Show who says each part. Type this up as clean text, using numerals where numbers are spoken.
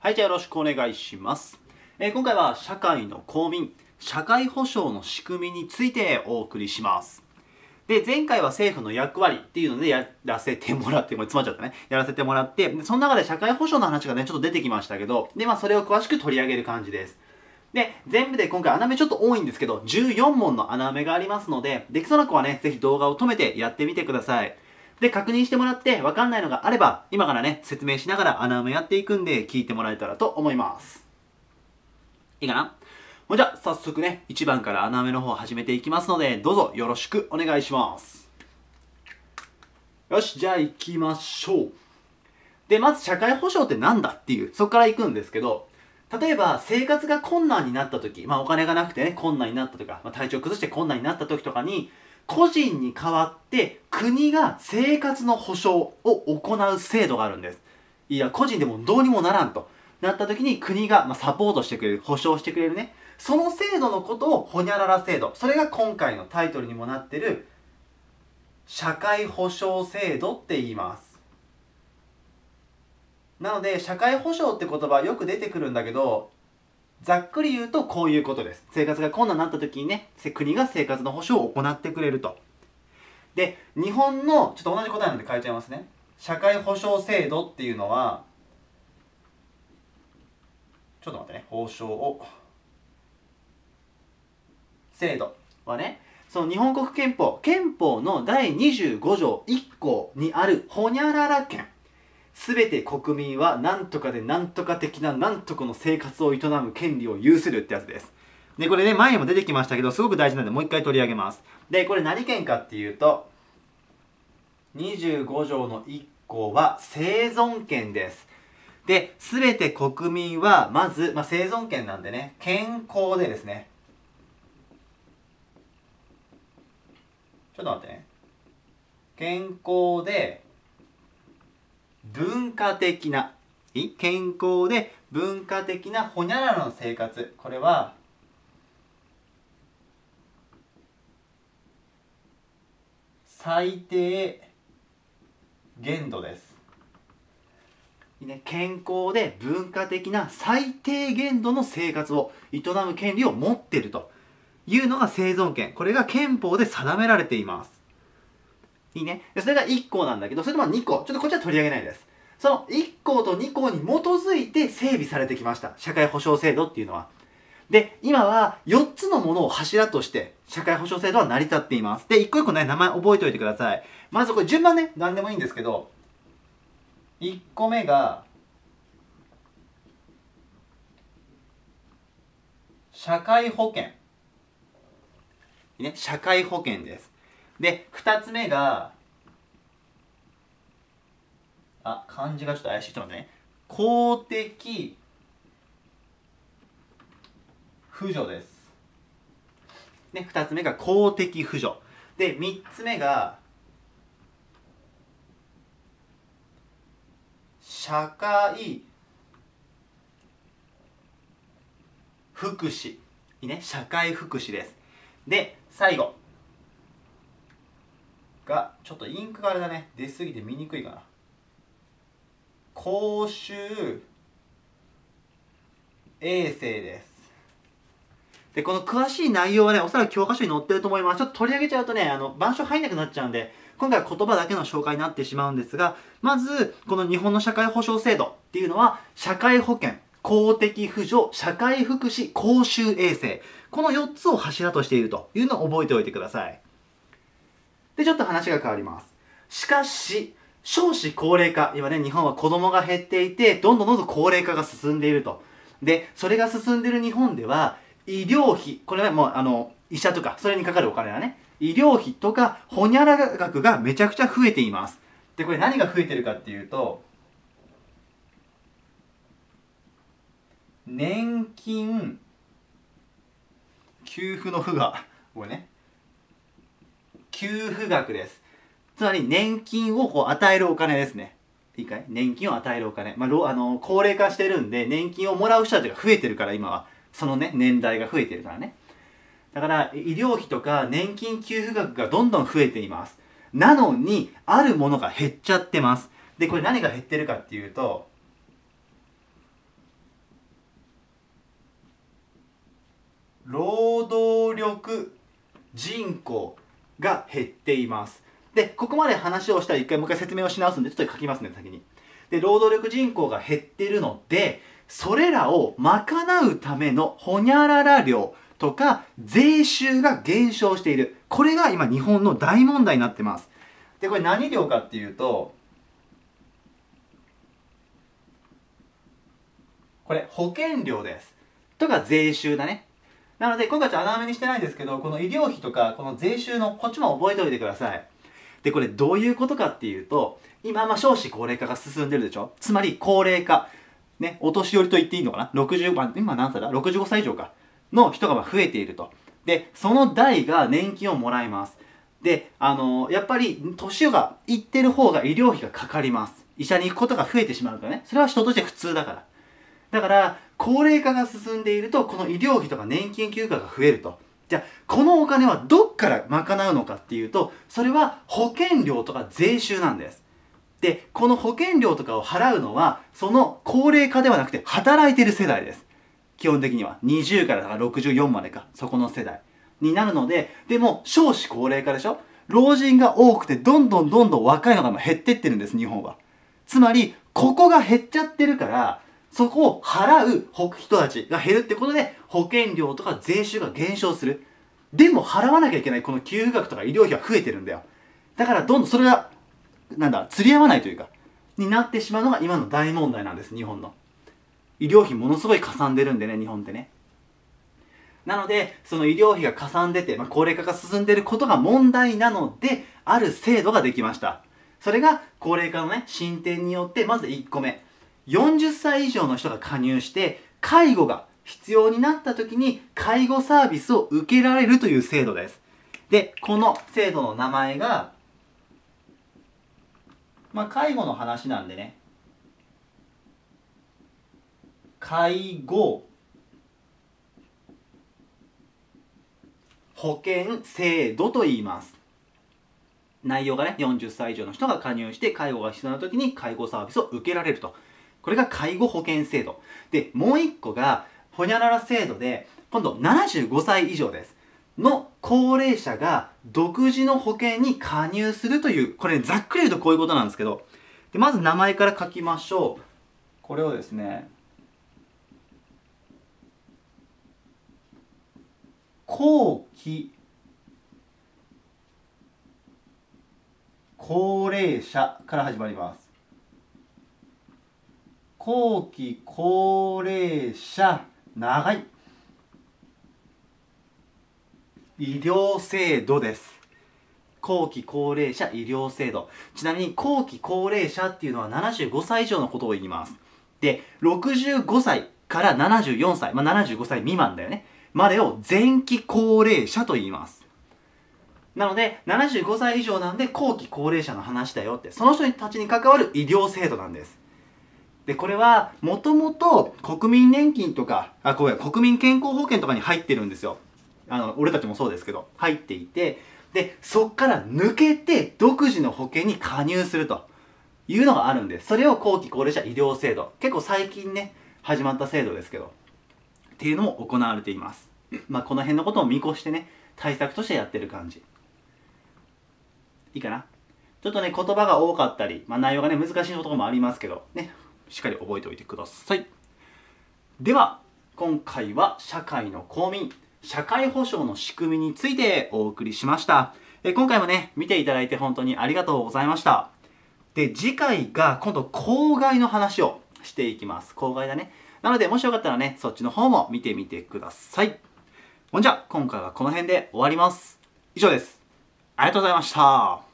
Speaker 1: はい、じゃあよろしくお願いします。今回は社会の公民、社会保障の仕組みについてお送りします。で、前回は政府の役割っていうのでやらせてもらって、もう詰まっちゃったね。やらせてもらって、その中で社会保障の話がね、ちょっと出てきましたけど、で、それを詳しく取り上げる感じです。で、全部で今回穴目ちょっと多いんですけど、14問の穴目がありますので、できそうな子はね、ぜひ動画を止めてやってみてください。で、確認してもらって分かんないのがあれば、今からね、説明しながら穴埋めやっていくんで、聞いてもらえたらと思います。いいかな？もうじゃあ、早速ね、1番から穴埋めの方を始めていきますので、どうぞよろしくお願いします。よし、じゃあ行きましょう。で、まず社会保障ってなんだっていう、そこから行くんですけど、例えば生活が困難になった時、お金がなくてね、困難になったとか、体調崩して困難になった時とかに、個人に代わって国が生活の保障を行う制度があるんです。いや、個人でもどうにもならんとなった時に国がサポートしてくれる、保障してくれるね。その制度のことをホニャララ制度。それが今回のタイトルにもなっている社会保障制度って言います。なので、社会保障って言葉はよく出てくるんだけど、ざっくり言うとこういうことです。生活が困難になった時にね、国が生活の保障を行ってくれると。で、日本の、ちょっと同じ答えなんで変えちゃいますね。社会保障制度っていうのは、ちょっと待ってね、保障を、制度はね、その日本国憲法の第25条1項にあるホニャララ権。すべて国民は何とかで何とか的な何とかの生活を営む権利を有するってやつです。で、これね、前にも出てきましたけど、すごく大事なんで、もう一回取り上げます。で、これ何権かっていうと、25条の1項は生存権です。で、すべて国民は、まず、生存権なんでね、健康でですね、ちょっと待ってね。健康で、文化的な、健康で文化的なホニャララの生活。これは、最低限度です。健康で文化的な最低限度の生活を営む権利を持っているというのが生存権。これが憲法で定められています。いいね。それが1項なんだけど、それと2項。ちょっとこっちは取り上げないです。その1項と2項に基づいて整備されてきました。社会保障制度っていうのは。で、今は4つのものを柱として社会保障制度は成り立っています。で、一個一個ね、名前覚えておいてください。まずこれ順番ね、何でもいいんですけど、1個目が、社会保険。ね、社会保険です。で、2つ目が、漢字がちょっと怪しい。ちょっと待ってね。公的扶助です。ね、2つ目が公的扶助。で、3つ目が、社会福祉。いいね、社会福祉です。で、最後が、ちょっとインクがあれだね。出すぎて見にくいかな。公衆衛生です。で、この詳しい内容はね、おそらく教科書に載ってると思います。ちょっと取り上げちゃうとね、板書入んなくなっちゃうんで、今回は言葉だけの紹介になってしまうんですが、まず、この日本の社会保障制度っていうのは、社会保険、公的扶助、社会福祉、公衆衛生。この4つを柱としているというのを覚えておいてください。で、ちょっと話が変わります。しかし、少子高齢化。今ね、日本は子供が減っていて、どんどん高齢化が進んでいると。で、それが進んでいる日本では、医療費、これはもう医者とか、それにかかるお金はね、医療費とか、ホニャララ額がめちゃくちゃ増えています。で、これ何が増えてるかっていうと、年金、給付の付が、これね、給付額です。つまり年金を与えるお金ですね。いいかい？年金を与えるお金。高齢化してるんで、年金をもらう人たちが増えてるから、今は。そのね、年代が増えてるからね。だから、医療費とか年金給付額がどんどん増えています。なのに、あるものが減っちゃってます。で、これ何が減ってるかっていうと、 労働力人口が減っています。で、ここまで話をしたらもう一回説明をし直すんで、ちょっと書きますね、先に。で、労働力人口が減ってるので、それらを賄うためのホニャララ料とか税収が減少している。これが今日本の大問題になってます。で、これ何料かっていうと、これ保険料です。とか税収だね。なので、今回穴埋めにしてないんですけど、この医療費とか、この税収のこっちも覚えておいてください。で、これどういうことかっていうと、今、少子高齢化が進んでるでしょ。つまり、高齢化。ね、お年寄りと言っていいのかな ?60、今何歳だ ?65 歳以上か。の人が増えていると。で、その代が年金をもらいます。で、やっぱり、年がいってる方が医療費がかかります。医者に行くことが増えてしまうからね。それは人として普通だから。だから、高齢化が進んでいると、この医療費とか年金休暇が増えると。じゃあ、このお金はどっから賄うのかっていうと、それは保険料とか税収なんです。で、この保険料とかを払うのは、その高齢化ではなくて、働いている世代です。基本的には。20から64までか、そこの世代になるので、でも、少子高齢化でしょ？老人が多くて、どんどん若いのが減ってってるんです、日本は。つまり、ここが減っちゃってるから、そこを払う人たちが減るってことで、保険料とか税収が減少する。でも払わなきゃいけないこの給付額とか医療費は増えてるんだよ。だからどんどんそれが、釣り合わないというか、になってしまうのが今の大問題なんです、日本の。医療費ものすごいかさんでるんでね、日本ってね。なので、その医療費がかさんでて、高齢化が進んでいることが問題なので、ある制度ができました。それが高齢化のね、進展によって、まず1個目。40歳以上の人が加入して、介護が必要になった時に介護サービスを受けられるという制度です。で、この制度の名前が、介護の話なんでね、介護保険制度と言います。内容がね、40歳以上の人が加入して介護が必要な時に介護サービスを受けられると。これが介護保険制度。で、もう一個が、ホニャララ制度で、今度75歳以上です。の高齢者が独自の保険に加入するという、これざっくり言うとこういうことなんですけど、でまず名前から書きましょう。これをですね、後期高齢者から始まります。後期高齢者、長い。医療制度です。後期高齢者医療制度。ちなみに後期高齢者っていうのは75歳以上のことを言います。で、65歳から74歳、75歳未満だよね。までを前期高齢者と言います。なので、75歳以上なんで後期高齢者の話だよって、その人たちに関わる医療制度なんです。で、これは、もともと国民年金とか、国民健康保険とかに入ってるんですよ。俺たちもそうですけど、入っていて、で、そっから抜けて独自の保険に加入するというのがあるんです。それを後期高齢者医療制度。結構最近ね、始まった制度ですけど、っていうのも行われています。この辺のことを見越してね、対策としてやってる感じ。いいかな？ちょっとね、言葉が多かったり、内容がね、難しいところもありますけど、ね、しっかり覚えておいてください。では、今回は社会の公民、社会保障の仕組みについてお送りしました。今回もね、見ていただいて本当にありがとうございました。で、次回が今度公害の話をしていきます。公害だね。なので、もしよかったらね、そっちの方も見てみてください。ほんじゃ、今回はこの辺で終わります。以上です。ありがとうございました。